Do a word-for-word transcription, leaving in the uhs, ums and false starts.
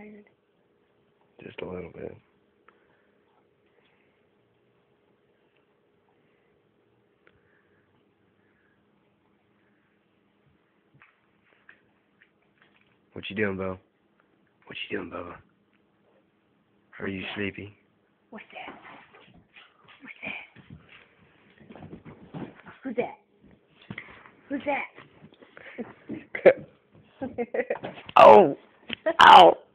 tired? Just a little bit. What you doing, Bo? What you doing, Bubba? Are you sleepy? What's that? What's that? Who's that? Who's that? Oh! Ow!